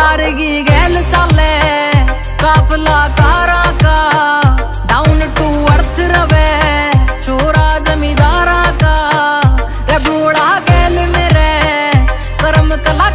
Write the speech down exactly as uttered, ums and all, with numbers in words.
सारगी गैल चाले काफला कारा का डाउन टू अर्थ रवे छोरा जमींदारा का रे बूढ़ा गैल मेरे कर्म कला